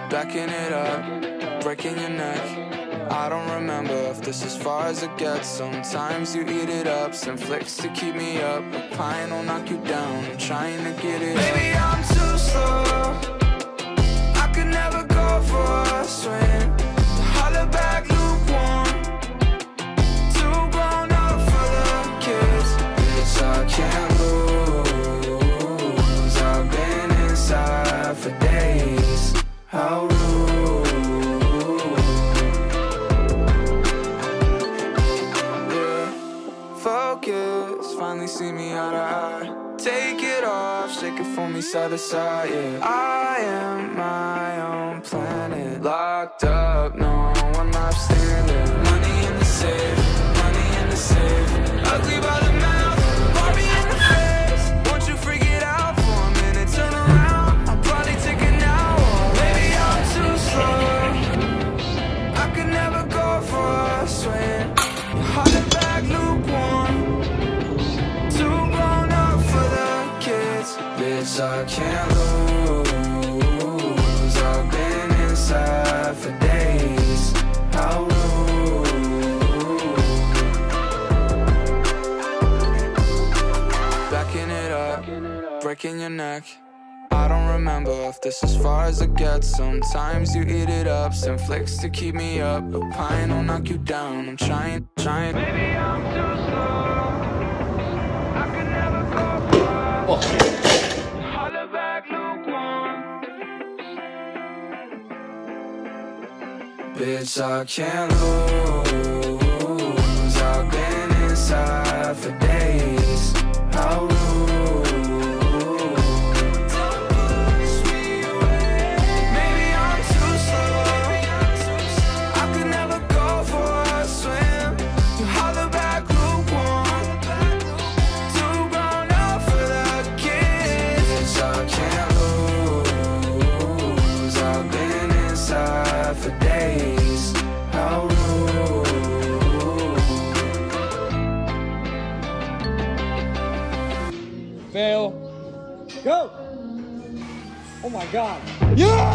backing it up, breaking your neck. I don't remember if this is as far as it gets. Sometimes you eat it up, send flicks to keep me up. A pine will knock you down, I'm trying to get it. Maybe I'm too slow, I could never go for a swim. Holler back lukewarm, too grown up for the kids. Bitch, I can't lose, I've been inside for days. How rude. Focus, finally see me eye to eye. Take it off, shake it for me side to side, yeah. I am my own planet, locked up, no one left standing. Money in the safe, money in the safe. Ugly by the mouth, Barbie in the face. Won't you freak it out for a minute, turn around, I'll probably take it now. Maybe I'm too slow, I could never go for a swim. Holler back lukewarm, too grown up for the kids. Bitch, I can't lose, I've been inside for days. How rude. Backing it up, breaking your neck. I don't remember if this is as far as it gets. Sometimes you eat it up, send flicks to keep me up. A pine will knock you down, I'm trying. Maybe I'm too slow, I could never go for holler back lukewarm. Bitch, I can't lose, I've been inside for days. How rude. For days, how rude. Fail. Go. Oh my God. Yeah.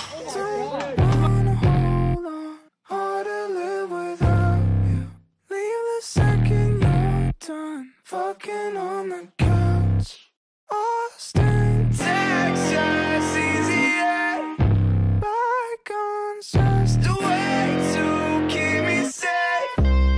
Hard to live without you. Leave the second you're done. Fucking on the couch. Austin, Texas, easy. Bygones, just a way to keep me safe.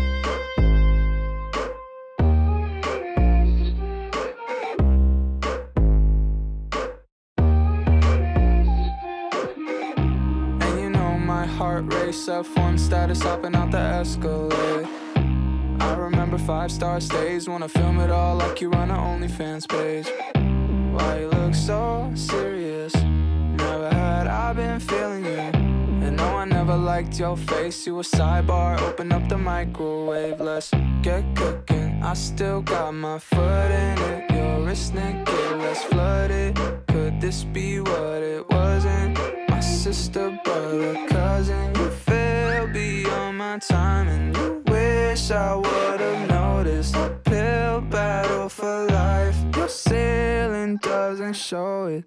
And you know my heart race, F1 status, hopping out the Escalade. I remember 5-star stays, wanna film it all like you run an OnlyFans page. Why you look so serious? Never had I been feeling you. And no, I never liked your face. You a sidebar, open up the microwave. Let's get cooking. I still got my foot in it. Your wrist naked, let's flood it. Could this be what it wasn't? My sister, brother, cousin. You fell beyond my time, and you wish I would've noticed. Uphill battle for life. Your ceiling doesn't show it.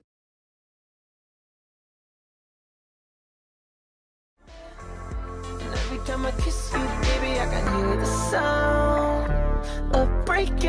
Every time I kiss you, baby, I can hear the sound of breaking.